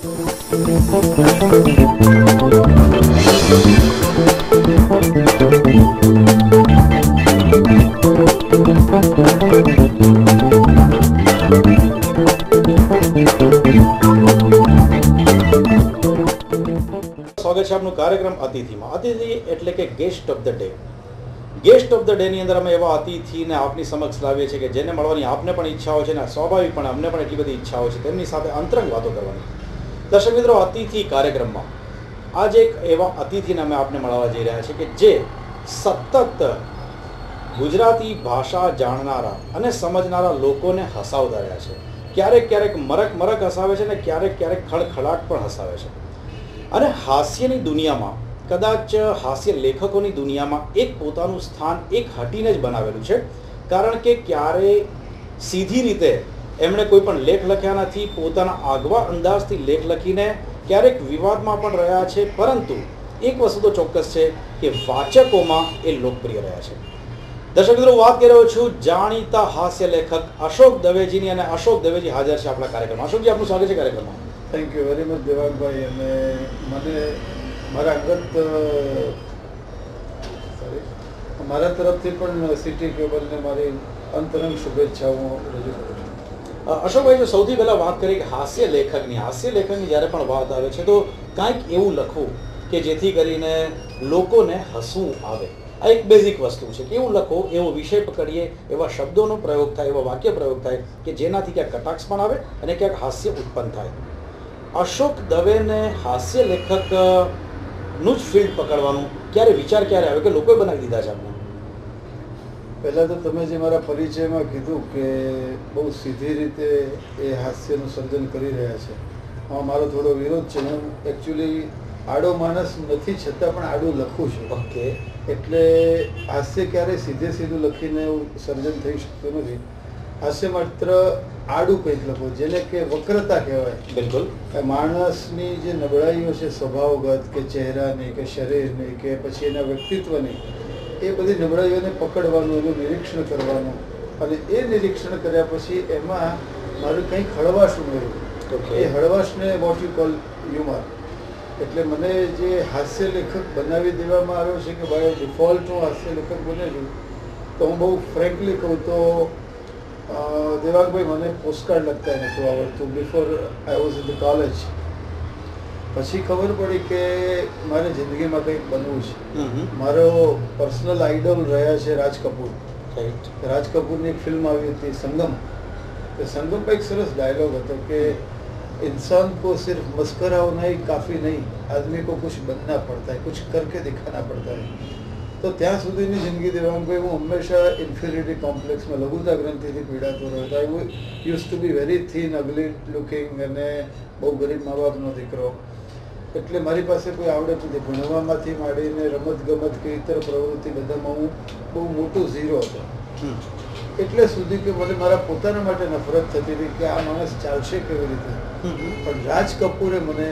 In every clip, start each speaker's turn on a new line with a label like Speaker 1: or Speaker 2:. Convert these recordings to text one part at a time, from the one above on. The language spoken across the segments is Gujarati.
Speaker 1: સ્વાગત છે આપનું કાર્યક્રમ અતિથિમાં. અતિથિ એટલે કે guest of the day. Guest of the ડેની અંદર અમે એવા અતિથિને આપની સમક્ષ લાવીએ છીએ કે જેને મળવાની આપને પણ ઈચ્છા હોય છે અને સ્વાભાવિકપણે અમને પણ એટલી બધી ઈચ્છા હોય છે તેમની સાથે અંતરંગ વાતો કરવાની. દર્શક મિત્રો, અતિથિ કાર્યક્રમમાં આજે એક એવા અતિથિને અમે આપને મળવા જઈ રહ્યા છીએ કે જે સતત ગુજરાતી ભાષા જાણનારા અને સમજનારા લોકોને હસાવતા રહ્યા છે. ક્યારેક ક્યારેક મરક હસાવે છે અને ક્યારેક ક્યારેક ખડખડાટ પણ હસાવે છે. અને હાસ્યની દુનિયામાં, કદાચ હાસ્ય લેખકોની દુનિયામાં એક પોતાનું સ્થાન એક હટીને જ બનાવેલું છે. કારણ કે ક્યારેય સીધી રીતે એમણે કોઈ પણ લેખ લખ્યા નથી. પોતાના આગવા અંદાજથી લેખ લખીને ક્યારેક વિવાદમાં પણ રહ્યા છે, પરંતુ એક વસ્તુ તો ચોક્કસ છે કે વાચકોમાં એ લોકપ્રિય રહ્યા છે. દર્શક મિત્રો, વાત કરી રહ્યો છું જાણીતા હાસ્ય લેખક અશોક દવેજીની, અને અશોક દવેજી હાજર છે આપણા કાર્યક્રમમાં. અશોકજી, આપનું સ્વાગત છે કાર્યક્રમમાં.
Speaker 2: Thank you very much Devangbhai. અને મને મારા તરફથી પણ સિટી કેબલને મારી અંતરંગ શુભેચ્છાઓ રજૂ કરું છું.
Speaker 1: અશોકભાઈ, જો સૌથી પહેલાં વાત કરીએ કે હાસ્ય લેખકની જ્યારે પણ વાત આવે છે તો કાંઈક એવું લખવું કે જેથી કરીને લોકોને હસવું આવે. આ એક બેઝિક વસ્તુ છે કે એવું લખો, એવો વિષય પકડીએ, એવા શબ્દોનો પ્રયોગ થાય, એવો વાક્ય પ્રયોગ થાય કે જેનાથી ક્યાંક કટાક્ષ પણ આવે અને ક્યાંક હાસ્ય ઉત્પન્ન થાય. અશોક દવેને હાસ્ય લેખકનું જ ફિલ્ડ પકડવાનું વિચાર ક્યારે આવ્યો કે લોકોએ બનાવી દીધા છે આપણે?
Speaker 2: પહેલાં તો તમે જે મારા પરિચયમાં કીધું કે બહુ સીધી રીતે એ હાસ્યનું સર્જન કરી રહ્યા છે, આમાં મારો થોડો વિરોધ છે. હું એકચ્યુઅલી આડો માણસ નથી, છતાં પણ આડું લખું છું.
Speaker 1: ઓકે.
Speaker 2: એટલે હાસ્ય ક્યારેય સીધું લખીને એવું સર્જન થઈ શકતું નથી. હાસ્ય માત્ર આડું કંઈક લખો, જેને કે વક્રતા કહેવાય.
Speaker 1: બિલકુલ.
Speaker 2: માણસની જે નબળાઈઓ છે સ્વભાવગત, કે ચહેરાની, કે શરીરની, કે પછી એના વ્યક્તિત્વની, એ બધી નબળાઈઓને પકડવાનું, એનું નિરીક્ષણ કરવાનું, અને એ નિરીક્ષણ કર્યા પછી એમાં મારું કંઈક હળવાશ ઉમેર્યું. એ હળવાશને વોટ યુ કોલ હ્યુમર. એટલે મને જે હાસ્ય લેખક બનાવી દેવામાં આવ્યો છે કે બાય ડિફોલ્ટ હું હાસ્ય લેખક બને છું, તો હું બહુ ફ્રેન્કલી કહું તો દેવાંગભાઈ, મને પોસ્ટકાર્ડ લખતા નહોતું આવડતું before I was in the college. પછી ખબર પડી કે મારે જિંદગીમાં કંઈક બનવું છે. મારો પર્સનલ આઈડલ રહ્યા છે રાજ કપૂર. રાજ કપૂરની એક ફિલ્મ આવી હતી સંગમ. તો સંગમમાં એક સરસ ડાયલોગ હતો કે इंसान को सिर्फ मस्करा होना ही काफ़ी नहीं, आदमी को कुछ बनना पड़ता है, कुछ करके दिखाना पड़ता है. તો ત્યાં સુધીની જિંદગી દેવાંગભાઈ હું હંમેશા ઇન્ફિરિટી કોમ્પ્લેક્સમાં, લઘુતા ગ્રંથિથી પીડાતો રહ્યો હતો. I use to be very thin, ugly looking, અને બહુ ગરીબ મા બાપનો દીકરો. એટલે મારી પાસે કોઈ આવડત નથી. ભણવામાંથી માંડીને રમતગમત કે ઇતર પ્રવૃત્તિ બધામાં હું બહુ મોટું ઝીરો હતો. એટલે સુધી કે મને મારા પોતાના માટે નફરત થતી હતી કે આ માણસ ચાલશે કેવી રીતે. પણ રાજ કપૂરે મને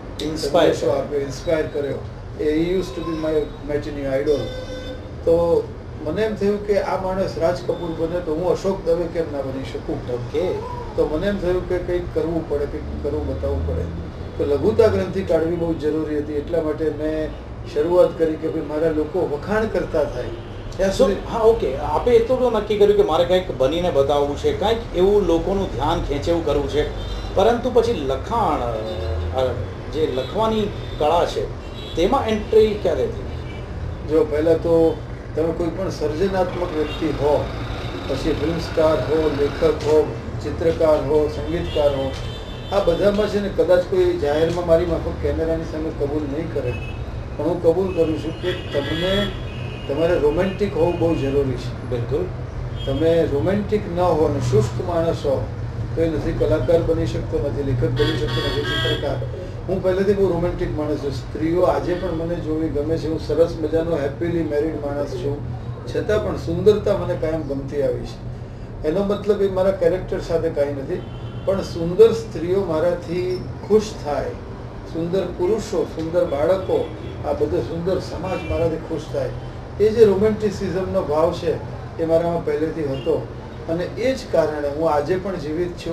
Speaker 2: ઇન્સ્પાયર કર્યો. એ use to be my matinee idol. તો મને એમ થયું કે આ માણસ રાજ કપૂર બને તો હું અશોક દવે કેમ ના બની શકું.
Speaker 1: ઓકે.
Speaker 2: તો મને એમ થયું કે કંઈક કરવું પડે, કંઈક કરવું બતાવવું પડે. તો લઘુતા ગ્રંથિ કાઢવી બહુ જરૂરી હતી. એટલા માટે મેં શરૂઆત કરી કે ભાઈ મારા લોકો વખાણ કરતા થાય.
Speaker 1: હા, ઓકે. આપે એટલું તો નક્કી કર્યું કે મારે કંઈક બનીને બતાવવું છે, કંઈક એવું લોકોનું ધ્યાન ખેંચે એવું કરવું છે. પરંતુ પછી લખાણ, જે લખવાની કળા છે, તેમાં એન્ટ્રી ક્યારે થઈ?
Speaker 2: જો પહેલાં તો તમે કોઈ પણ સર્જનાત્મક વ્યક્તિ હો, પછી ફિલ્મ સ્ટાર હો, લેખક હો, ચિત્રકાર હો, સંગીતકાર હો, આ બધામાં છે ને કદાચ કોઈ જાહેરમાં મારી માફક કેમેરાની સામે કબૂલ નહીં કરે, પણ હું કબૂલ કરું છું કે તમારે રોમેન્ટિક હોવું બહુ જરૂરી છે.
Speaker 1: બિલકુલ.
Speaker 2: તમે રોમેન્ટિક ન હો અને શુષ્ક માણસ હો તો એ નથી કલાકાર બની શકતો, નથી લેખક બની શકતો, નથી ચિત્રકાર. હું પહેલેથી બહુ રોમેન્ટિક માણસ છું. સ્ત્રીઓ આજે પણ મને જોવી ગમે છે. હું સરસ મજાનો હેપીલી મેરિડ માણસ છું, છતાં પણ સુંદરતા મને કાયમ ગમતી આવી છે. એનો મતલબ એ મારા કેરેક્ટર સાથે કાંઈ નથી, પણ સુંદર સ્ત્રીઓ મારાથી ખુશ થાય, સુંદર પુરુષો, સુંદર બાળકો, આ બધો સુંદર સમાજ મારાથી ખુશ થાય. એ જે રોમેન્ટિસિઝમનો ભાવ છે એ મારામાં પહેલેથી હતો, અને એ જ કારણે હું આજે પણ જીવિત છું.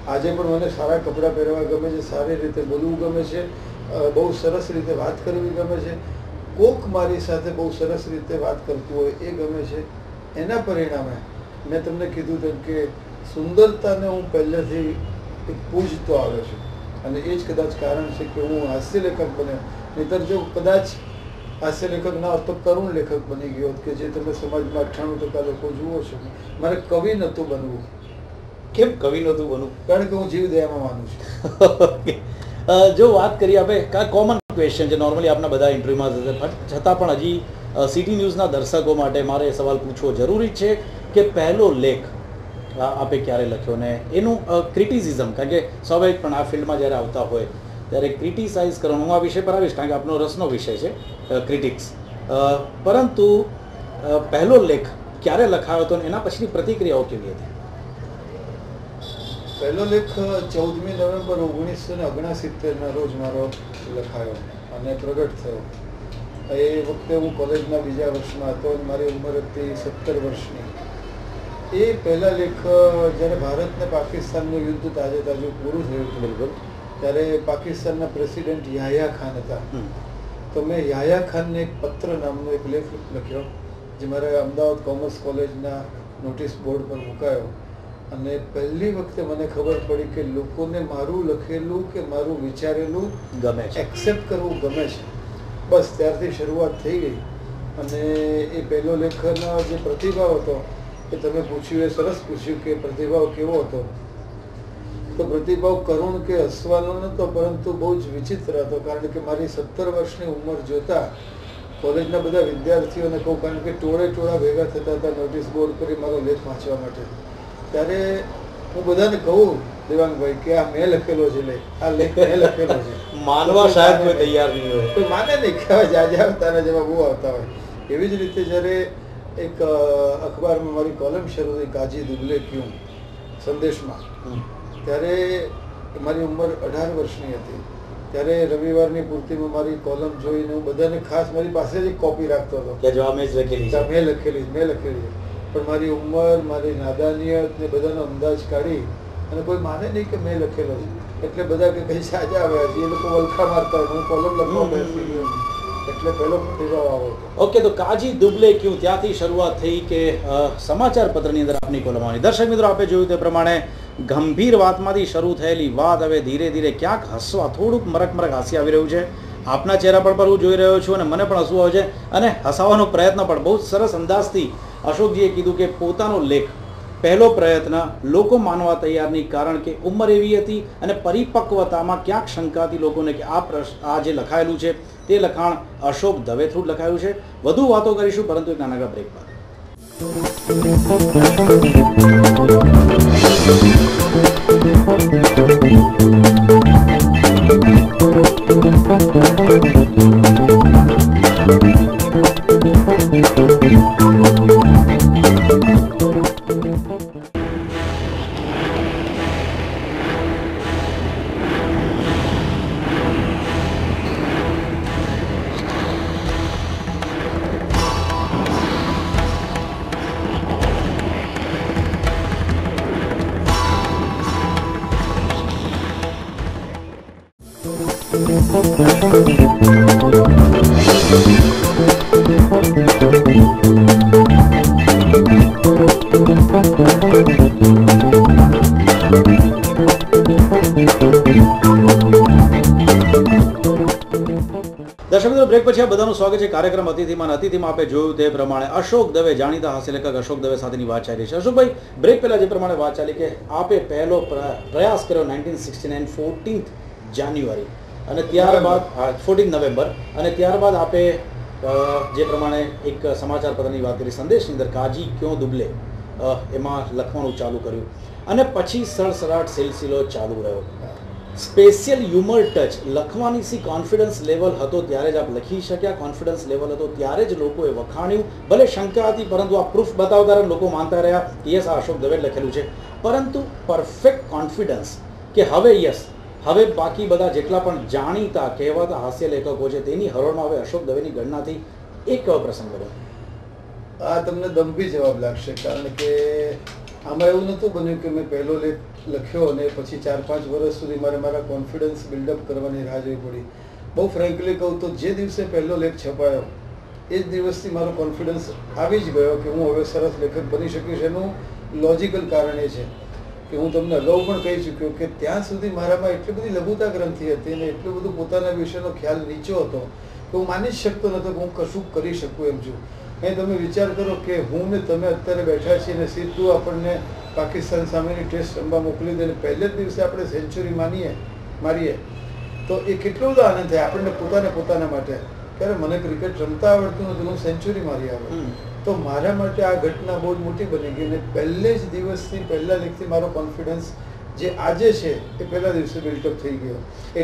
Speaker 2: આજે પણ મને સારા કપડાં પહેરવા ગમે છે, સારી રીતે બોલવું ગમે છે, બહુ સરસ રીતે વાત કરવી ગમે છે, કોક મારી સાથે બહુ સરસ રીતે વાત કરતું હોય એ ગમે છે. એના પરિણામે મેં તમને કીધું તેમ કે સુંદરતાને હું પહેલેથી એક પૂજતો આવ્યો છું અને એ જ કદાચ કારણ છે કે હું હાસ્ય લેખક બન્યો. નહીંતર જો કદાચ હાસ્ય લેખક ના હોત તો કરુણ લેખક બની ગયો કે જે તમે સમાજમાં 98% લોકો જુઓ છો. મારે કવિ નહોતું બનવું.
Speaker 1: કેમ કવિ નહોતું બનવું?
Speaker 2: કારણ કે હું જીવદયામાં માનું છું.
Speaker 1: જો વાત કરીએ આપણે, કોમન ક્વેશ્ચન છે, નોર્મલી આપણા બધા ઇન્ટરવ્યુમાં છતાં પણ હજી સિટી ન્યૂઝના દર્શકો માટે મારે એ સવાલ પૂછવો જરૂરી છે કે પહેલો લેખ આપે ક્યારે લખ્યો ને એનું ક્રિટિસિઝમ, કારણ કે સ્વાભાવિક પણ આ ફિલ્ડમાં જ્યારે આવતા હોય ત્યારે ક્રિટિસાઇઝ કરવાનું, હું આ વિષય પર આવીશ કારણ કે આપનો રસનો વિષય છે ક્રિટિક્સ, પરંતુ પહેલો લેખ ક્યારે લખાયો હતો અને એના પછીની પ્રતિક્રિયાઓ કેવી હતી?
Speaker 2: પહેલો લેખ 14મી નવેમ્બર 1969ના રોજ મારો લખાયો અને પ્રગટ થયો. એ વખતે હું કોલેજના બીજા વર્ષમાં હતો અને મારી ઉંમર હતી 17 વર્ષની. એ પહેલા લેખ જ્યારે ભારત ને પાકિસ્તાનનું યુદ્ધ તાજું પૂરું થયું હતું, બિલકુલ, ત્યારે પાકિસ્તાનના પ્રેસિડેન્ટ યાહ્યા ખાન હતા. તો મેં યાહ્યા ખાનને એક પત્ર નામનો એક લેખ લખ્યો જે મારા અમદાવાદ કોમર્સ કોલેજના નોટિસ બોર્ડ પર મુકાયો. અને પહેલી વખતે મને ખબર પડી કે લોકોને મારું લખેલું કે મારું વિચારેલું
Speaker 1: ગમે છે,
Speaker 2: એક્સેપ્ટ કરવું ગમે છે. બસ ત્યારથી શરૂઆત થઈ ગઈ. અને એ પહેલો લેખનો જે પ્રતિભાવ હતો એ તમે પૂછ્યું, એ સરસ પૂછ્યું કે પ્રતિભાવ કેવો હતો. તો પ્રતિભાવ કરુણ કે હસવાનો નહોતો, પરંતુ બહુ જ વિચિત્ર હતો. કારણ કે મારી 17 વર્ષની ઉંમર જોતા કોલેજના બધા વિદ્યાર્થીઓને કહું, કારણ કે ટોળા ભેગા થતા હતા નોટિસ બોર્ડ પર મારો લેખ વાંચવા માટે. ત્યારે હું બધાને કહું, દેવાંગભાઈ, કે આ મેં લખેલો છે લેખ, આ લેખ મેં લખેલો છે.
Speaker 1: માનવા શાયદ કોઈ તૈયાર નહીં હોય,
Speaker 2: કોઈ માને નહીં, કહેવાય જાજે આવતા જેવા બહુ આવતા હોય. એવી જ રીતે જ્યારે એક અખબારમાં મારી કોલમ શરૂ થઈ, કાજી દુબલે ક્યું, સંદેશમાં, ત્યારે મારી ઉંમર 18 વર્ષની હતી. ત્યારે રવિવારની પૂર્તિમાં મારી કોલમ જોઈને હું બધાને ખાસ મારી પાસે જ એક કોપી રાખતો હતો
Speaker 1: કે જો મેં લખેલી.
Speaker 2: પણ મારી ઉંમર, મારી નાદાનિયત ને બધાનો અંદાજ કાઢી અને કોઈ માને નહીં કે મેં લખેલો છે. એટલે બધા કે કઈ સાજા આવ્યા છે, એ લોકો વલખા મારતા હોય, હું કોલમ લખવા બેસી ગયો. એટલે પહેલો પ્રતિભાવ આવો.
Speaker 1: ઓકે, તો કાજી દુબલે ક્યું ત્યાંથી શરૂઆત થઈ કે સમાચાર પત્રની અંદર આપની કોલમ આવી. દર્શક મિત્રો, આપે જોયું તે પ્રમાણે ગંભીર વાતમાંથી શરૂ થયેલી વાત હવે ધીરે ધીરે ક્યાંક હસવા, થોડુંક મરક હાસ્ય આવી રહ્યું છે. આપના ચહેરા પર હું જોઈ રહ્યો છું અને મને પણ હસવું આવે છે અને હસાવવાનો પ્રયત્ન પણ બહુ સરસ અંદાજથી અશોકજીએ કીધું કે પોતાનો લેખ, પહેલો પ્રયત્ન લોકો માનવા તૈયાર નહીં, કારણ કે ઉંમર એવી હતી અને પરિપક્વતામાં ક્યાંક શંકાતી લોકોને કે આ જે લખાયેલું છે તે લખાણ અશોક દવે થ્રુ લખાયું છે. વધુ વાતો કરીશું, પરંતુ એક નાનકડા બ્રેક બાદ. દર્શક મિત્રો, બ્રેક પછી આ બધાનું સ્વાગત છે કાર્યક્રમ અતિથિમાં. આપે જોયું તે પ્રમાણે અશોક દવે, જાણીતા હાસ્ય લેખક અશોક દવે સાથેની વાત ચાલી છે. અશોકભાઈ, બ્રેક પહેલા જે પ્રમાણે વાત ચાલી કે આપે પહેલો પ્રયાસ કર્યો 1969 14 જાન્યુઆરી અને ત્યારબાદ 14 નવેમ્બર, અને ત્યારબાદ આપે જે પ્રમાણે એક સમાચાર પત્રની વાત કરી, સંદેશની અંદર કાજી ક્યો દુબલે, એમાં લખવાનું ચાલુ કર્યું અને પછી સડસડાટ સિલસિલો ચાલુ રહ્યો. સ્પેશિયલ હ્યુમર ટચ લખવાની સી કોન્ફિડન્સ લેવલ હતો ત્યારે જ આપ લખી શક્યા, કોન્ફિડન્સ લેવલ હતો ત્યારે જ લોકોએ વખાણ્યું. ભલે શંકા હતી, પરંતુ આ પ્રૂફ બતાવતા લોકો માનતા રહ્યા કે યસ, આ અશોક દવે લખેલું છે. પરંતુ પરફેક્ટ કોન્ફિડન્સ કે હવે યસ, હવે બાકી બધા જેટલા પણ જાણીતા કહેવાતા હાસ્ય લેખકો છે તેની હરોળમાં હવે અશોક દવેની ગણના થઈ. એક કેવો પ્રસંગ બન્યો?
Speaker 2: આ તમને દંભી જવાબ લાગશે, કારણ કે આમાં એવું નહોતું બન્યું કે મેં પહેલો લેખ લખ્યો અને પછી 4-5 વર્ષ સુધી મારા કોન્ફિડન્સ બિલ્ડઅપ કરવાની રાહ જોવી પડી. બહુ ફ્રેન્કલી કહું તો જે દિવસે પહેલો લેખ છપાયો એ જ દિવસથી મારો કોન્ફિડન્સ આવી જ ગયો કે હું હવે સરસ લેખક બની શકીશ. એનું લોજિકલ કારણ એ છે કે હું તમને અગાઉ પણ કહી ચૂક્યો કે ત્યાં સુધી મારામાં એટલી બધી લઘુતા ગ્રંથિ હતી અને એટલું બધું પોતાના વિશેનો ખ્યાલ નીચો હતો કે હું માની જ શકતો નહોતો કે હું કશું કરી શકું એમ છું. અહીં તમે વિચાર કરો કે હું ને તમે અત્યારે બેઠા છીએ ને સીધું આપણને પાકિસ્તાન સામેની ટેસ્ટ રમવા મોકલી દે, પહેલે જ દિવસે આપણે સેન્ચુરી મારીએ તો એ કેટલો બધો આનંદ થાય આપણને પોતાના માટે. ત્યારે મને ક્રિકેટ રમતા આવડતું નથી, હું સેન્ચુરી મારી આવ્યો. તો મારા માટે આ ઘટના બહુ જ મોટી બની ગઈ અને પહેલે જ દિવસથી પહેલા લેખથી મારો કોન્ફિડન્સ જે આજે છે એ પહેલા દિવસે બિલ્ટઅપ થઈ ગયો.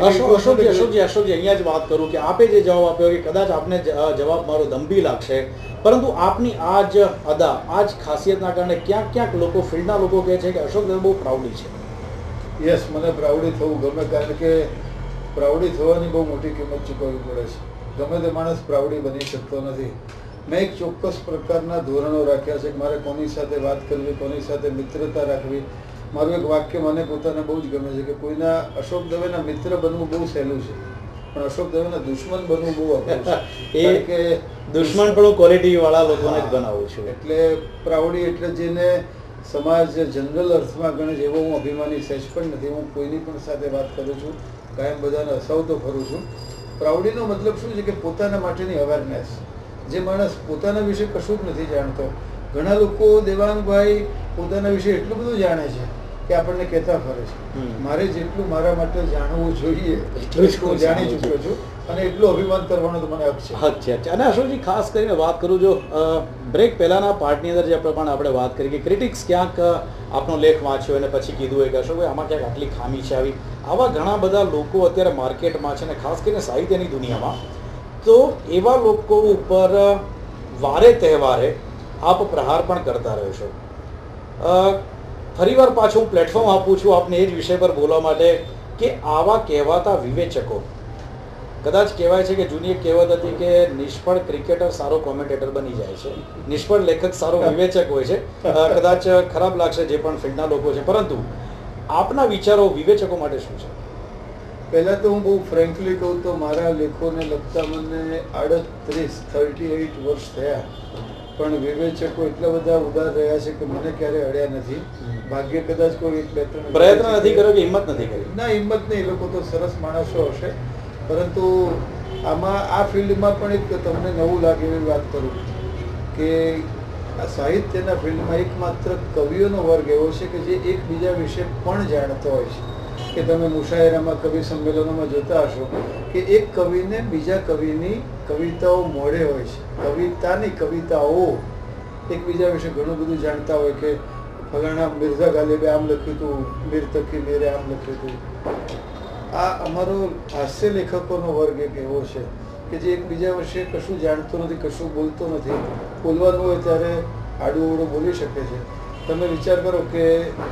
Speaker 1: અશોકજી અહીંયા જ વાત કરું કે આપે જે જવાબ આપ્યો કે કદાચ આપને જવાબ મારો દંભી લાગશે, પરંતુ આપની આ જ અદા, આ જ ખાસિયતના કારણે ક્યાંક લોકો, ફિલ્ડના લોકો કહે છે કે અશોક દેવ બહુ પ્રાઉડી છે.
Speaker 2: યસ, મને પ્રાઉડી થવું ગમે, કારણ કે પ્રાઉડી થવાની બહુ મોટી કિંમત ચૂકવવી પડે છે. ગમે તે માણસ પ્રાઉડી બની શકતો નથી. મેં એક ચોક્કસ પ્રકારના ધોરણો રાખ્યા છે કે મારે કોની સાથે વાત કરવી, કોની સાથે મિત્રતા રાખવી. મારું એક વાક્ય મને પોતાને બહુ જ ગમે છે કે કોઈના અશોક દવેના મિત્ર બનવું બહુ સહેલું છે, પણ અશોક દવેના દુશ્મન બનવું બહુ અઘરું છે. એ કે
Speaker 1: દુશ્મન પણ ક્વોલિટી વાળા લોકોને જ બનાવું છું.
Speaker 2: એટલે પ્રાઉડી એટલે જેને સમાજ જનરલ અર્થમાં ગણે છે એવો હું અભિમાની સહેજ પણ નથી. હું કોઈની પણ સાથે વાત કરું છું, કાયમ બધાને હસાવતો ફરું છું. પ્રાઉડીનો મતલબ શું છે કે પોતાના માટેની અવેરનેસ. જે માણસ પોતાના વિશે કશું જ નથી જાણતો, ઘણા લોકો દેવાંગભાઈ પોતાના વિશે એટલું બધું જાણે છે કે આપણને કહેતા ફરે છે. મારે જેટલું મારા માટે જાણવું જોઈએ એટલું હું જાણી ચૂક્યો છું અને એટલું અભિમાન કરવાનો તો મને હક છે.
Speaker 1: અને અશોકજી, ખાસ કરીને વાત કરું, જો બ્રેક પહેલાના પાર્ટની અંદર જે પ્રમાણે આપણે વાત કરી કે ક્રિટિક્સ ક્યાંક આપનો લેખ વાંચ્યો અને પછી કીધું હોય કે અશોકભાઈ આમાં ક્યાંક આટલી ખામી છે આવી. આવા ઘણા બધા લોકો અત્યારે માર્કેટમાં છે ને ખાસ કરીને સાહિત્યની દુનિયામાં. તો એવા લોકો ઉપર વારે તહેવારે આપ પ્રહાર પણ કરતા રહ્યો છો. ફરીવાર પાછું હું પ્લેટફોર્મ આપું છું આપને એ જ વિષય પર બોલવા માટે કે આવા કહેવાતા વિવેચકો, કદાચ કહેવાય છે કે જૂની એક કહેવત હતી કે નિષ્ફળ ક્રિકેટર સારો કોમેન્ટેટર બની જાય છે, નિષ્ફળ લેખક સારો વિવેચક હોય છે. કદાચ ખરાબ લાગશે જે પણ ફિલ્ડના લોકો છે, પરંતુ આપના વિચારો વિવેચકો માટે શું છે?
Speaker 2: પહેલાં તો હું બહુ ફ્રેન્કલી કહું તો મારા લેખોને લગતા મને 38 વર્ષ થયા, પણ વિવેચકો એટલા બધા ઉદાર રહ્યા છે કે મને ક્યારે અડ્યા નથી. ભાગ્ય કદાચ કોઈ 1-2
Speaker 1: પ્રયત્ન નથી કર્યો કે હિંમત નથી કરી?
Speaker 2: ના, હિંમત નહીં. એ લોકો તો સરસ માણસો હશે, પરંતુ આમાં આ ફિલ્ડમાં પણ એક તમને નવું લાગે એવી વાત કરું કે આ સાહિત્યના ફિલ્ડમાં એકમાત્ર કવિઓનો વર્ગ એવો છે કે જે એકબીજા વિશે પણ જાણતો હોય છે. કે તમે મુશાયરામાં, કવિ સંમેલનોમાં જોતા હશો કે એક કવિને બીજા કવિની કવિતાઓ મોઢે હોય છે. કવિતાની કવિતાઓ એકબીજા વિશે ઘણું બધું જાણતા હોય કે ફલાણા મિર્ઝા ગાલિબે આમ લખ્યું હતું, મીર તકી મીરે આમ લખ્યું હતું. આ અમારો હાસ્ય લેખકોનો વર્ગ એક એવો છે કે જે એકબીજા વિશે કશું જાણતો નથી, કશું બોલતો નથી. બોલવાનું હોય ત્યારે આડું અવળું બોલી શકે છે. તમે વિચાર કરો કે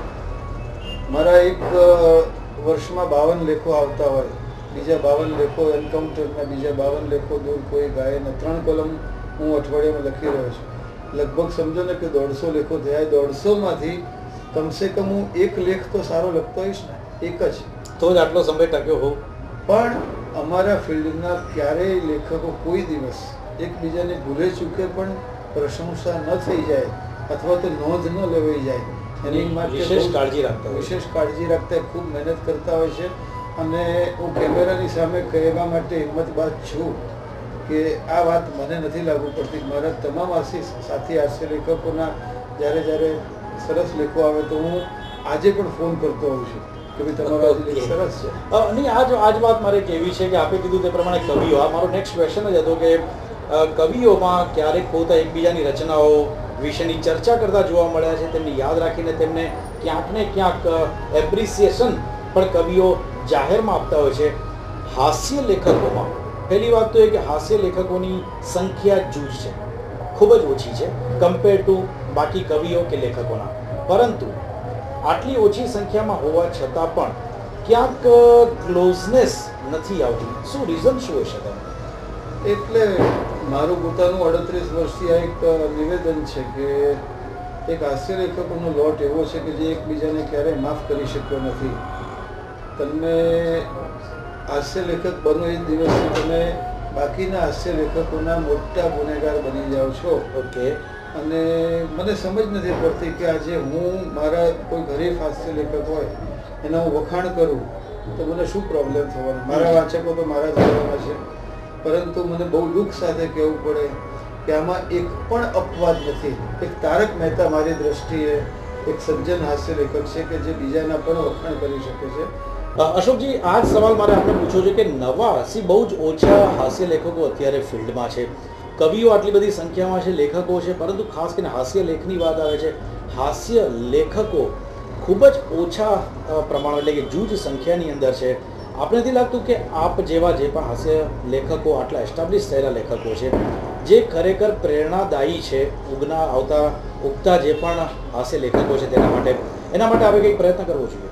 Speaker 2: મારા એક વર્ષમાં 52 લેખો આવતા હોય, બીજા 52 લેખો એન્કાઉન્ટરના, બીજા 52 લેખો દૂર કોઈ ગાયના, 3 કોલમ હું અઠવાડિયામાં લખી રહ્યો છું. લગભગ સમજો ને કે 150 લેખો થયા. 150માંથી કમસે કમ હું એક લેખ તો સારો લખતો હોઈશ ને, એક જ,
Speaker 1: તો જ આટલો સમય ટક્યો હોઉં.
Speaker 2: પણ અમારા ફિલ્ડના ક્યારેય લેખકો કોઈ દિવસ એકબીજાને ભૂલે ચૂકે પણ પ્રશંસા ન થઈ જાય અથવા તો નોંધ ન લેવાઈ જાય એની માટે
Speaker 1: વિશેષ કાળજી
Speaker 2: રાખતા ખૂબ મહેનત કરતા હોય છે. અને હું કેમેરાની સામે કહેવા માટે હિંમતબાજ છું કે આ વાત મને નથી લાગુ પડતી. મારા તમામ સાથી હાસ્ય લેખકોના જ્યારે સરસ લેખો આવે તો હું આજે પણ ફોન કરતો હોઉં છું કે ભાઈ તમારો આજે લેખ સરસ છે.
Speaker 1: નહીં, આ જ વાત મારે કહેવી છે કે આપે કીધું તે પ્રમાણે કવિઓ, આ મારો નેક્સ્ટ ક્વેશ્ચન જ હતો કે કવિઓમાં ક્યારેક પોતા એકબીજાની રચનાઓ વિશેની ચર્ચા કરતા જોવા મળ્યા છે, તેમને યાદ રાખીને તેમને ક્યાંક ને ક્યાંક એપ્રિસિએશન પણ કવિઓ જાહેરમાં આપતા હોય છે. હાસ્ય લેખકોમાં પહેલી વાત તો એ કે હાસ્ય લેખકોની સંખ્યા જૂજ છે, ખૂબ જ ઓછી છે કમ્પેર ટુ બાકી કવિઓ કે લેખકોના. પરંતુ આટલી ઓછી સંખ્યામાં હોવા છતાં પણ ક્યાંક ક્લોઝનેસ નથી આવતી. શું રીઝન શું હશે તમે?
Speaker 2: એટલે મારું પોતાનું 38 વર્ષથી આ એક નિવેદન છે કે એક હાસ્ય લેખકોનો લોટ એવો છે કે જે એકબીજાને ક્યારેય માફ કરી શક્યો નથી. તમે હાસ્ય લેખક બનો એ દિવસથી તમે બાકીના હાસ્ય લેખકોના મોટા ગુનેગાર બની જાઓ છો.
Speaker 1: ઓકે.
Speaker 2: અને મને સમજ નથી પડતી કે આજે હું મારા કોઈ ગરીબ હાસ્ય લેખક હોય એના હું વખાણ કરું તો મને શું પ્રોબ્લેમ થવાનો. મારા વાચકો તો મારા જીવનમાં છે, પરંતુ મને બહુ દુઃખ સાથે કહેવું પડે કે આમાં એક પણ અપવાદ નથી. એક તારક મહેતા મારી દ્રષ્ટિએ એક સજ્જન હાસ્ય લેખક છે કે જે બીજાના પણ વખાણ કરી શકે છે.
Speaker 1: અશોકજી, આ જ સવાલ મારે આપણે પૂછવો છે કે નવા બહુ જ ઓછા હાસ્ય લેખકો અત્યારે ફિલ્ડમાં છે. કવિઓ આટલી બધી સંખ્યામાં છે, લેખકો છે, પરંતુ ખાસ કરીને હાસ્ય લેખની વાત આવે છે, હાસ્ય લેખકો ખૂબ જ ઓછા પ્રમાણ એટલે કે જૂજ સંખ્યાની અંદર છે. આપણે નથી લાગતું કે આપ જેવા જે પણ હાસ્ય લેખકો આટલા એસ્ટાબ્લિશ થયેલા લેખકો છે જે ખરેખર પ્રેરણાદાયી છે ઉગતા જે પણ હાસ્ય લેખકો છે એના માટે આપણે કંઈક પ્રયત્ન કરવો જોઈએ?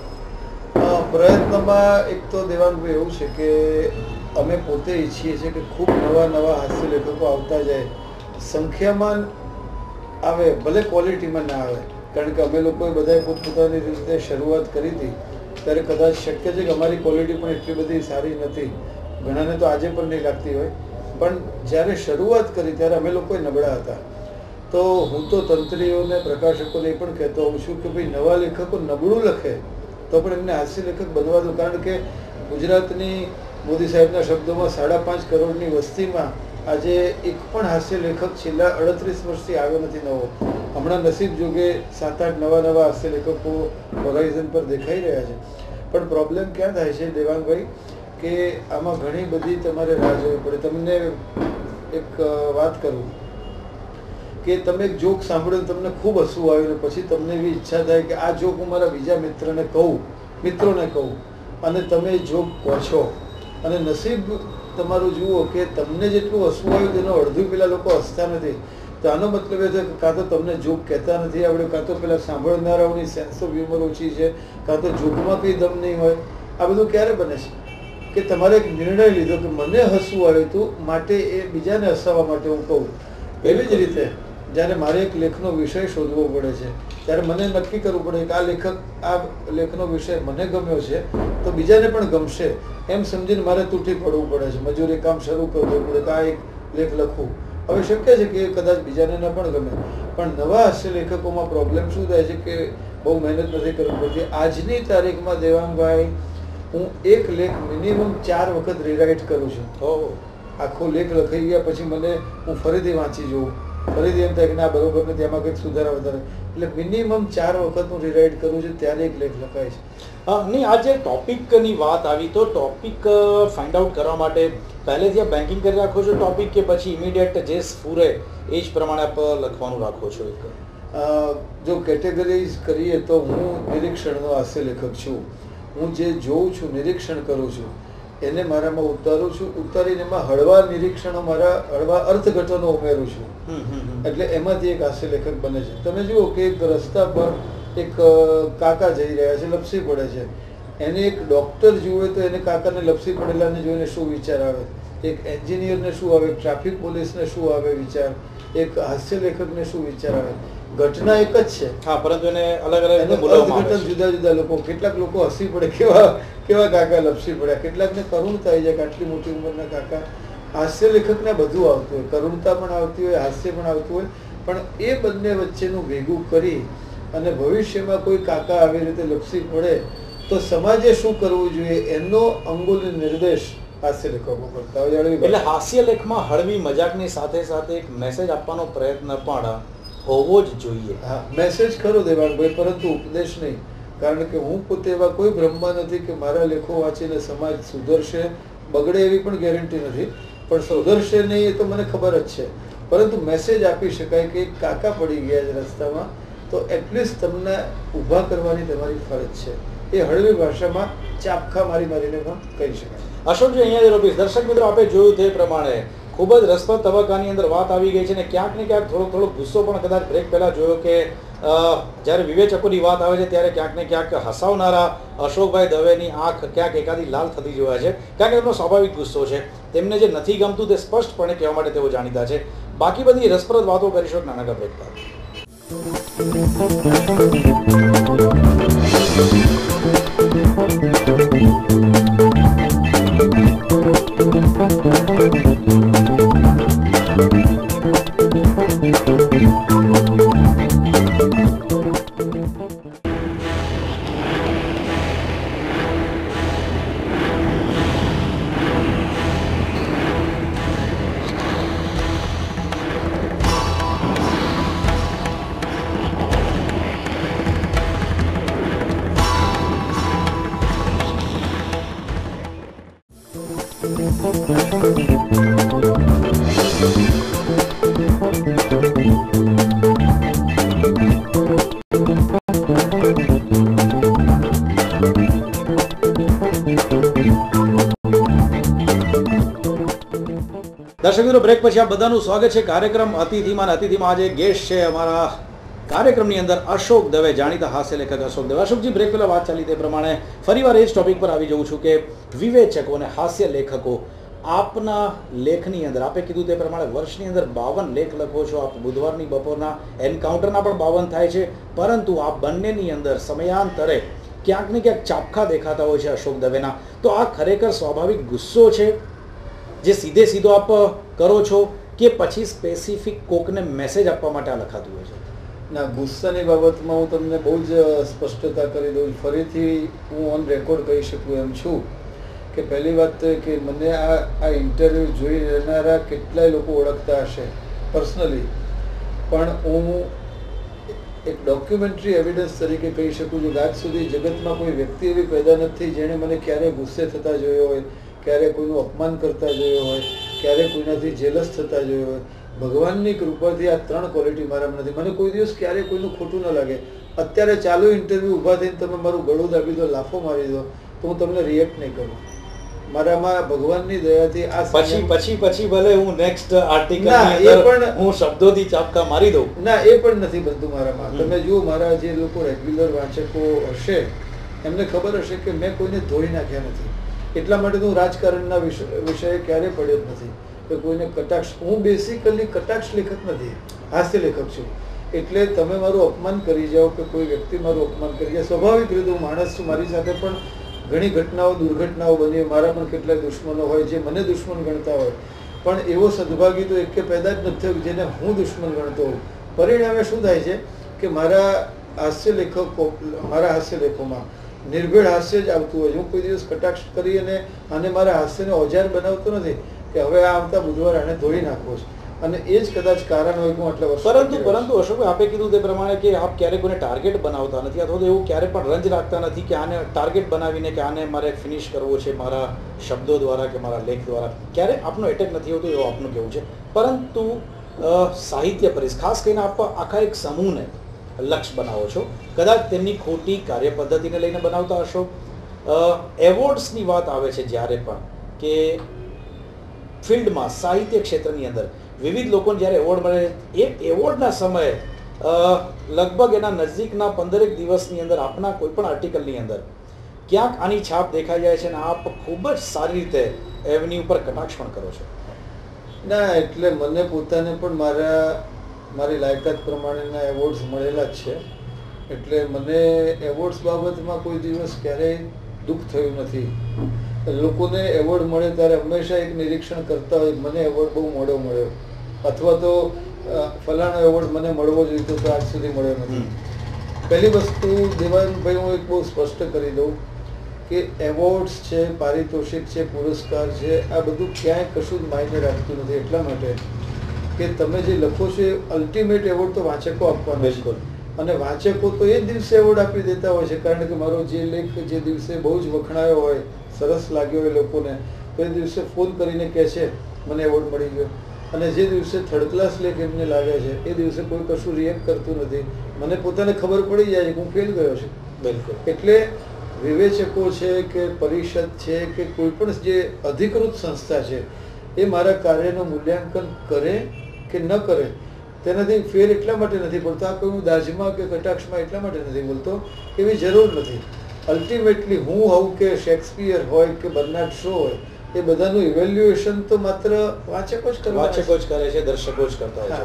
Speaker 2: પ્રયત્નમાં એક તો દેવાંગભાઈ એવું છે કે અમે પોતે ઈચ્છીએ છીએ કે ખૂબ નવા હાસ્ય લેખકો આવતા જાય. સંખ્યામાં આવે, ભલે ક્વોલિટીમાં ના આવે, કારણ કે અમે લોકોએ બધાએ પોતપોતાની રીતે શરૂઆત કરી હતી ત્યારે કદાચ શક્ય છે કે અમારી ક્વોલિટી પણ એટલી બધી સારી નથી. ઘણાને તો આજે પણ નહીં લાગતી હોય, પણ જ્યારે શરૂઆત કરી ત્યારે અમે લોકોએ નબળા હતા. તો હું તો તંત્રીઓને, પ્રકાશકોને એ પણ કહેતો હોઉં છું કે ભાઈ નવા લેખકો નબળું લખે તો પણ એમને હાસ્ય લેખક બનવા દો. કારણ કે ગુજરાતની મોદી સાહેબના શબ્દોમાં 5.5 કરોડની વસ્તીમાં આજે એક પણ હાસ્ય લેખક છેલ્લા 38 વર્ષથી આવ્યો નથી નવો. હમણાં નસીબ જોગે 7-8 નવા હાસ્ય લેખકો હોરાઇઝન પર દેખાઈ રહ્યા છે. પણ પ્રોબ્લેમ ક્યાં થાય છે દેવાંગભાઈ કે આમાં ઘણી બધી તમારે રાહ જોવી પડે. તમને એક વાત કરું કે તમે એક જોક સાંભળ્યો, તમને ખૂબ હસવું આવ્યું ને પછી તમને એવી ઈચ્છા થાય કે આ જોક હું મારા બીજા મિત્રોને કહું અને તમે જોક કહો છો અને નસીબ તમારું જુઓ કે તમને જેટલું હસવું આવ્યું તેનો અડધું પેલા લોકો હસતા નથી. તો આનો મતલબ એ છે કે કાં તો તમને જોક કહેતા નથી આવડ્યું, કાં તો પેલા સાંભળનારાઓની સેન્સ ઓફ હ્યુમર ઓછી છે, કાં તો જોકમાં કંઈ દમ નહીં હોય. આ બધું ક્યારે બને છે કે તમારે એક નિર્ણય લીધો કે મને હસવું આવ્યું હતું માટે એ બીજાને હસાવવા માટે હું કહું. એવી જ રીતે જ્યારે મારે એક લેખનો વિષય શોધવો પડે છે ત્યારે મને નક્કી કરવું પડે કે આ લેખનો વિષય મને ગમ્યો છે તો બીજાને પણ ગમશે એમ સમજીને મારે તૂટી પડવું પડે છે. મજૂરી કામ શરૂ કરવું પડે કે આ એક લેખ લખું. હવે શક્ય છે કે કદાચ બીજાને ન પણ ગમે, પણ નવા હાસ્ય લેખકોમાં પ્રોબ્લેમ શું થાય છે કે બહુ મહેનત નથી કરવી પડતી. આજની તારીખમાં દેવાંગભાઈ હું એક લેખ મિનિમમ 4 વખત રીરાઇટ કરું છું. આખો લેખ લખાઈ ગયા પછી હું ફરીથી વાંચી જોઉં, ફરીથી એમ થાય કે ના બરોબર નથી, એમાં કંઈક સુધારા વધારે. એટલે મિનિમમ 4 વખત હું રીરાઇટ કરું છું ત્યારે એક લેખ લખાય છે.
Speaker 1: નહીં, આજે ટોપિકની વાત આવી તો ટોપિક ફાઇન્ડ આઉટ કરવા માટે પહેલેથી આ બેન્કિંગ કરી રાખો છો ટોપિક કે પછી ઇમિડિયેટ જે સ્ફુરે એ જ પ્રમાણે આપ લખવાનું રાખો છો?
Speaker 2: જો કેટેગરીઝ કરીએ તો હું નિરીક્ષણનો હાસ્ય લેખક છું. હું જે જોઉં છું, નિરીક્ષણ કરું છું એને મારામાં ઉતારું છું. ઉતારીને એમાં હળવા નિરીક્ષણો, હળવા અર્થઘટનો ઉમેરું છું. એટલે એમાંથી એક હાસ્ય લેખક બને છે. તમે જુઓ કે એક રસ્તા પર એક કાકા જઈ રહ્યા છે, લપસી પડે છે. એને એક ડૉક્ટર જુએ તો એને કાકાને લપસી પડેલાને જોઈને શું વિચાર આવે, એક એન્જિનિયરને શું આવે, ટ્રાફિક પોલીસને શું આવે વિચાર, એક હાસ્ય લેખકને શું વિચાર આવે. ઘટના એક જ છે,
Speaker 1: હા, પરંતુ એને અલગ અર્થઘટન
Speaker 2: જુદા જુદા લોકો. કેટલાક લોકો હસી પડે કેવા કાકા લપસી પડ્યા, કેટલાકને કરુણ થઈ જાય કે આટલી મોટી ઉંમરના કાકા. હાસ્ય લેખકને બધું આવતું હોય, કરુણતા પણ આવતી હોય, હાસ્ય પણ આવતું હોય, પણ એ બંને વચ્ચેનું ભેગું કરી અને ભવિષ્યમાં કોઈ કાકા આવી રીતે લપસી પડે તો સમાજે શું કરવું જોઈએ એનો અંગુલી નિર્દેશ હાસ્ય લેખકો કરતા હોય.
Speaker 1: એટલે હાસ્ય લેખમાં હળવી મજાકની સાથે સાથે એક મેસેજ આપવાનો પ્રયત્ન પણ હોવો જ જોઈએ.
Speaker 2: હા, મેસેજ ખરો દેવાંગભાઈ, પરંતુ ઉપદેશ નહીં. કારણ કે હું પોતે એવા કોઈ બ્રહ્મા નથી કે મારા લેખો વાંચીને સમાજ સુધરશે. બગડે એવી પણ ગેરંટી નથી, પણ સુધરશે નહીં એ તો મને ખબર જ છે. પરંતુ મેસેજ આપી શકાય કે કાકા પડી ગયા છે રસ્તામાં તો એટલીસ્ટ તમને ઊભા કરવાની તમારી ફરજ છે. એ હળવી ભાષામાં ચાપખા મારીને પણ કહી શકાય.
Speaker 1: અશોકજી, અહીંયા રોપીશ. દર્શક મિત્રો, આપણે જોયું તે પ્રમાણે ખૂબ જ રસપ્રદ તબક્કાની અંદર વાત આવી ગઈ છે ને ક્યાંક ને ક્યાંક થોડો ગુસ્સો પણ કદાચ બ્રેક પહેલાં જોયો કે જ્યારે વિવેચકોની વાત આવે છે ત્યારે ક્યાંક ને ક્યાંક હસાવનારા અશોકભાઈ દવેની આંખ ક્યાંક એકાદી લાલ થતી જોયા છે. ક્યાંક એમનો સ્વાભાવિક ગુસ્સો છે. તેમને જે નથી ગમતું તે સ્પષ્ટપણે કહેવા માટે તેઓ જાણીતા છે. બાકી બધી રસપ્રદ વાતો કરીશું નાનકડા બ્રેક બાદ. દર્શક મિત્રો, બ્રેક પછી આ બધાનું સ્વાગત છે કાર્યક્રમ અતિથિમાં. અતિથિમાં આજે ગેસ્ટ છે અમારા કાર્યક્રમની અંદર અશોક દવે, જાણીતા હાસ્ય લેખક અશોક દવે. અશોકજી, બ્રેક પહેલા વાત ચાલી તે પ્રમાણે ફરીવાર એ જ ટોપિક પર આવી જઉં છું કે વિવેચકો અને હાસ્ય લેખકો, આપના લેખની અંદર આપે કીધું તે પ્રમાણે વર્ષની અંદર 52 લેખ લખો છો આપ. બુધવારની બપોરના એન્કાઉન્ટરના પણ 52 થાય છે, પરંતુ આ બંનેની અંદર સમયાંતરે ક્યાંક ને ક્યાંક ચાપખા દેખાતા હોય છે અશોક દવેના. તો આ ખરેખર સ્વાભાવિક ગુસ્સો છે જે સીધે સીધો આપ કરો છો કે પછી સ્પેસિફિક કોકને મેસેજ આપવા માટે આ લખાતું હોય છે?
Speaker 2: ના, ગુસ્સાની બાબતમાં હું તમને બહુ જ સ્પષ્ટતા કરી દઉં. ફરીથી હું ઓન રેકોર્ડ કહી શકું એમ છું કે પહેલી વાત તો કે મને આ ઇન્ટરવ્યૂ જોઈ રહેનારા કેટલાય લોકો ઓળખતા હશે પર્સનલી, પણ હું એક ડોક્યુમેન્ટરી એવિડન્સ તરીકે કહી શકું છું કે આજ સુધી જગતમાં કોઈ વ્યક્તિ એવી પેદા નથી જેણે મને ક્યારેય ગુસ્સે થતા જોયો હોય, ક્યારે કોઈનું અપમાન કરતા જોયો હોય, ક્યારે કોઈનાથી જેલસ થતા જોયો હોય. ભગવાનની કૃપાથી આ 3 ક્વોલિટી મારામાં નથી. મને કોઈ દિવસ ક્યારે કોઈનું ખોટું ન લાગે. અત્યારે ચાલુ ઇન્ટરવ્યૂ ઊભા થઈને તમે મારું ગળું દાબી દો, લાફો મારી દો, તો હું તમને રિએક્ટ નહીં કરું. મારામાં ભગવાનની દયાથી આ
Speaker 1: પછી ભલે હું નેક્સ્ટ આર્ટિકલ ની અંદર હું શબ્દોથી ચાપકા મારી દઉં,
Speaker 2: ના, એ પણ નથી બનતું મારામાં. તમે જુઓ, મારા જે લોકો રેગ્યુલર વાંચકો હશે એમને ખબર હશે કે મેં કોઈને ધોઈ નાખ્યા નથી. એટલા માટે હું રાજકારણના વિષય ક્યારેય પડ્યો જ નથી કે કોઈને કટાક્ષ. હું બેસિકલી કટાક્ષ લેખક નથી, હાસ્ય લેખક છું. એટલે તમે મારું અપમાન કરી જાઓ કે કોઈ વ્યક્તિ મારું અપમાન કરી જાય, સ્વાભાવિક રીતે હું માણસ છું. મારી સાથે પણ ઘણી ઘટનાઓ, દુર્ઘટનાઓ બની. મારા પણ કેટલાય દુશ્મનો હોય જે મને દુશ્મન ગણતા હોય, પણ એવો સદભાગી તો એક પેદા જ નથી થયો જેને હું દુશ્મન ગણતો હોઉં. પરિણામે શું થાય છે કે મારા હાસ્ય લેખોમાં નિર્ભેળ હાસ્ય જ આવતું હોય છે. હું કોઈ દિવસ કટાક્ષ કરી અને મારા હાસ્યને ઓજાર બનાવતો નથી કે હવે આ આવતા બુધવારે આને ધોઈ નાખવો છે. અને એ જ કદાચ કારણ હોય કે હું આટલા વર્ષ.
Speaker 1: પરંતુ અશોકભાઈ, આપે કીધું તે પ્રમાણે કે આપ ક્યારેય કોઈને ટાર્ગેટ બનાવતા નથી, અથવા તો એવું ક્યારે પણ રંજ રાખતા નથી કે આને ટાર્ગેટ બનાવીને કે આને મારે ફિનિશ કરવો છે મારા શબ્દો દ્વારા કે મારા લેખ દ્વારા. ક્યારે આપનો એટેક નથી હોતો એવું આપનું કહેવું છે. પરંતુ સાહિત્ય પરિષદ, ખાસ કરીને આપ આખા એક સમૂહને લક્ષ્ય બનાવો છો. કદાચ તેમની ખોટી કાર્ય પદ્ધતિને લઈને બનાવતા હશો. એવોર્ડ્સની વાત આવે છે જ્યારે પણ કે ફિલ્ડમાં, સાહિત્ય ક્ષેત્રની અંદર વિવિધ લોકોને જ્યારે એવોર્ડ મળે, એ એવોર્ડના સમયે લગભગ એના નજીકના 15 દિવસની અંદર આપના કોઈ પણ આર્ટિકલની અંદર ક્યાંક આની છાપ દેખાઈ જાય છે અને આપ ખૂબ જ સારી રીતે એમની ઉપર કટાક્ષ પણ કરો છો.
Speaker 2: ના, એટલે મને પોતાને પણ મારી લાયકાત પ્રમાણેના એવોર્ડ્સ મળેલા જ છે. એટલે મને એવોર્ડ્સ બાબતમાં કોઈ દિવસ ક્યારેય દુઃખ થયું નથી. લોકોને એવોર્ડ મળે ત્યારે હંમેશા એક નિરીક્ષણ કરતા હોય, મને એવોર્ડ બહુ મોડો મળ્યો, અથવા તો ફલાણો એવોર્ડ મને મળવો જોઈતો તો આજ સુધી મળ્યો નથી. પહેલી વસ્તુ દેવાંગભાઈ, હું એક બહુ સ્પષ્ટ કરી દઉં કે એવોર્ડ્સ છે, પારિતોષિક છે, પુરસ્કાર છે, આ બધું ક્યાંય કશું જ માયને રાખતું નથી. એટલા માટે કે તમે જે લખો છો એ અલ્ટિમેટ એવોર્ડ તો વાંચકો આપવાનો.
Speaker 1: બિલકુલ.
Speaker 2: અને વાંચકો તો એ જ દિવસે એવોર્ડ આપી દેતા હોય છે, કારણ કે મારો જે લેખ જે દિવસે બહુ જ વખણાયો હોય, સરસ લાગ્યો હોય લોકોને, તો એ દિવસે ફોન કરીને કહે છે મને એવોર્ડ મળી ગયો. અને જે દિવસે થર્ડ ક્લાસ લેખ એમને લાગે છે એ દિવસે કોઈ કશું રિએક્ટ કરતું નથી. મને પોતાને ખબર પડી જાય કે હું ફેલ ગયો છું.
Speaker 1: બિલકુલ.
Speaker 2: એટલે વિવેચકો છે કે પરિષદ છે કે કોઈ પણ જે અધિકૃત સંસ્થા છે એ મારા કાર્યનું મૂલ્યાંકન કરે કે ન કરે તેનાથી ફેર એટલા માટે નથી પડતો. આ કોઈ હું દાજમાં કે કટાક્ષમાં એટલા માટે નથી બોલતો, એવી જરૂર નથી. અલ્ટિમેટલી હું હોઉં કે શેક્સપિયર હોય કે બર્નાર્ડ શો હોય, એ બધાનું ઇવેલ્યુએશન તો માત્ર વાચકો જ કરે છે,
Speaker 1: દર્શકો જ કરતા હોય છે.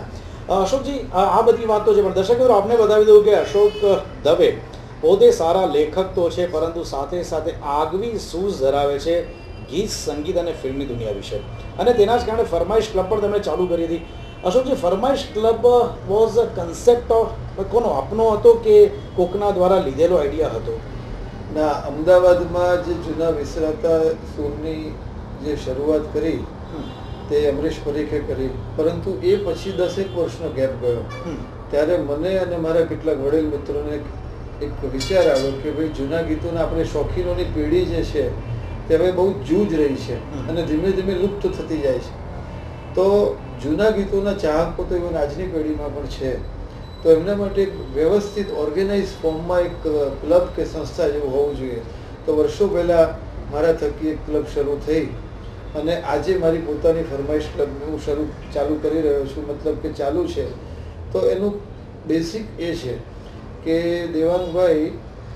Speaker 1: અશોકજી, આ બધી વાતો છે, પણ દર્શક મિત્રો આપને બતાવી દઉં કે અશોક દવે પોતે સારા લેખક તો છે, પરંતુ સાથે સાથે આગવી સૂઝ ધરાવે છે ગીત, સંગીત અને ફિલ્મની દુનિયા વિશે, અને તેના જ કારણે ફરમાઈશ ક્લબ પણ તેમણે ચાલુ કરી હતી. અશોકજી, ફરમાઈશ ક્લબ વોઝ અ કન્સેપ્ટ કોનો આપનો હતો કે કોકના દ્વારા લીધેલો આઈડિયા હતો?
Speaker 2: ના, અમદાવાદમાં જે જૂના વિસરાતા સૂરની જે શરૂઆત કરી તે અમરીશ પરીખે કરી, પરંતુ એ પછી 10 વર્ષનો ગેપ ગયો. ત્યારે મને અને મારા કેટલાક વડીલ મિત્રોને એક વિચાર આવ્યો કે ભાઈ જૂના ગીતોના આપણે શોખીનોની પેઢી જે છે તે હવે બહુ જૂજ રહી છે અને ધીમે ધીમે લુપ્ત થતી જાય છે. તો જૂના ગીતોના ચાહકો તો ઇવન આજની પેઢીમાં પણ છે, તો એમના માટે એક વ્યવસ્થિત ઓર્ગેનાઇઝ ફોર્મમાં એક ક્લબ કે સંસ્થા જેવું હોવું જોઈએ. તો વર્ષો પહેલાં મારા થકી એક ક્લબ શરૂ થઈ અને આજે મારી પોતાની ફરમાઈશ ક્લબ હું ચાલુ કરી રહ્યો છું, મતલબ કે ચાલુ છે. તો એનું બેસિક એ છે કે દેવાંગભાઈ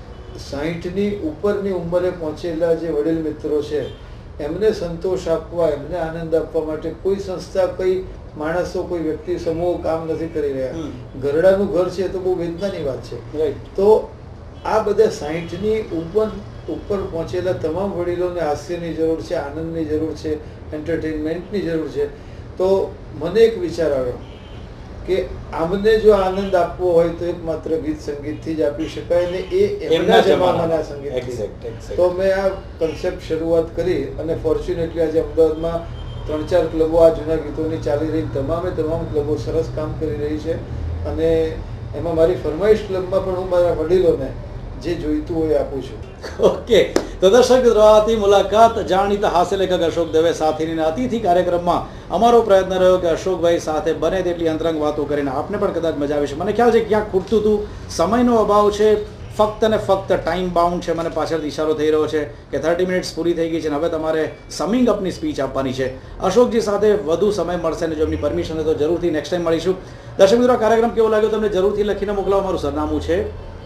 Speaker 2: 60ની ઉપરની ઉંમરે પહોંચેલા જે વડીલ મિત્રો છે એમને સંતોષ આપવા, એમને આનંદ આપવા માટે કોઈ સંસ્થા, કોઈ માણસો, કોઈ વ્યક્તિ સમૂહ કામ નથી કરી રહ્યા. ઘરડાનું ઘર છે તો બહુ વેદનાની વાત છે. તો આ બધા 60ની ઉપર પહોંચેલા તમામ વડીલોને હાસ્યની જરૂર છે, આનંદની જરૂર છે, એન્ટરટેનમેન્ટની જરૂર છે. તો મને એક વિચાર આવ્યો કે આમને જો આનંદ આપવો હોય તો એકમાત્ર ગીત સંગીતથી જ આપી શકાય, ને એ એમના જમાનાના સંગીતથી. તો મેં આ કન્સેપ્ટ શરૂઆત કરી અને ફોર્ચ્યુનેટલી આજે અમદાવાદમાં 3-4 ક્લબો આ જૂના ગીતોની ચાલી રહી, તમામ ક્લબો સરસ કામ કરી રહી છે. અને એમાં મારી ફરમાઈશ ક્લબમાં પણ હું મારા વડીલોને જે જોઈતું હોય આપું છું.
Speaker 1: ઓકે, તો દર્શક મિત્રો, આ હતી મુલાકાત જાણીતા હાસ્ય લેખક અશોક દવે સાથેની. અતિથિ કાર્યક્રમમાં અમારો પ્રયત્ન રહ્યો કે અશોકભાઈ સાથે બને તેટલી અંતરંગ વાતો કરીને આપને પણ કદાચ મજા આવે છે. મને ખ્યાલ છે ક્યાંક ખૂટતું હતું, સમયનો અભાવ છે, ફક્ત ને ફક્ત ટાઈમ બાઉન્ડ છે. મને પાછળથી ઇશારો થઈ રહ્યો છે કે 30 મિનિટ્સ પૂરી થઈ ગઈ છે અને હવે તમારે સમિંગ અપની સ્પીચ આપવાની છે. અશોકજી સાથે વધુ સમય મળશે અને જો એમની પરમિશન હોય તો જરૂરથી નેક્સ્ટ ટાઈમ મળીશું. દર્શક મિત્રો, કાર્યક્રમ કેવો લાગ્યો તમને જરૂરથી લખીને મોકલાવો. મારું સરનામું છે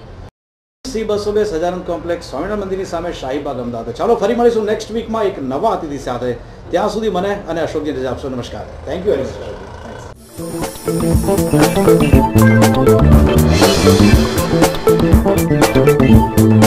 Speaker 1: C202 સજાનંદ કોમ્પ્લેક્સ, સ્વામિનારાયણ મંદિરની સામે, શાહીબાગ, અમદાવાદ. ચાલો ફરી મળીશું નેક્સ્ટ વીકમાં એક નવા અતિથિ સાથે. ત્યાં સુધી મને અને અશોકજી રજા આપશો. નમસ્કાર. Thank you very much.